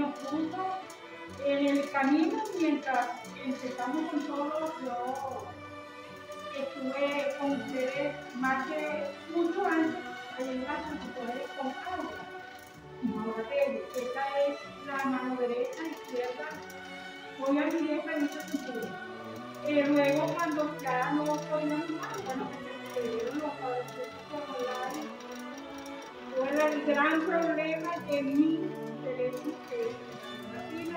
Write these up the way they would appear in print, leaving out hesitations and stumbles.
nos puso en el camino mientras empezamos con todo. Yo estuve con ustedes más que mucho antes, ayudando a ustedes con agua. Ahora esta es la mano derecha, izquierda. Voy a mi derecha y mucho sentido. Luego cuando ya no podíamos más, bueno, se dieron los padecimientos hormonales. Fue el gran problema de mi teléfono que es una fila,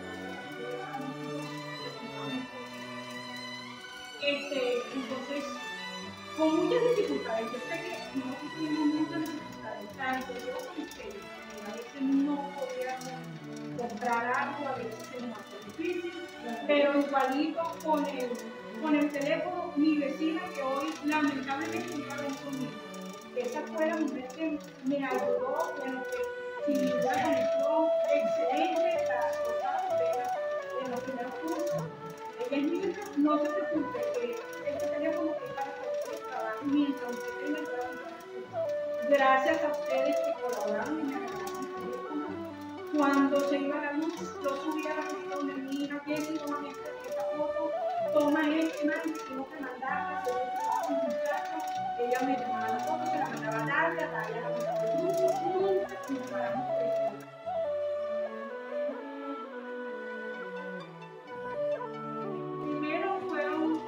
entonces, con muchas dificultades, yo sé que nosotros tuvimos muchas dificultades, tanto yo como ustedes, a veces no podíamos comprar algo, a veces es más difícil, pero igualito con el teléfono, mi vecina que hoy lamentablemente no está conmigo, esa fue la mujer que me ayudó, bueno, que sin duda conexión excelente, la cosa de los primeros cursos. Ella es mi hija, no se preocupe, que este teléfono es para que usted trabaje mientras usted tenga el trabajo. Gracias a ustedes que colaboraron y me regalaron el teléfono. Cuando se iba la luz, yo subía a la foto donde mi hija, que si no me esta foto, toma este, nadie tengo que mandarla, yo trabajo un muchacho, ella me tomaba la foto, se la mandaba a Dalia, Dalia la mandaba al grupo, nunca nos paramos por eso. Primero fueron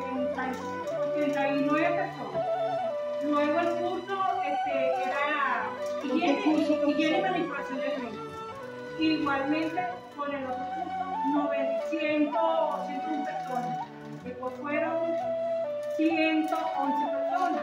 89 personas. Luego el curso era higiene y manipulación del médico. Igualmente con el otro curso 101 personas. Después fueron 111 personas.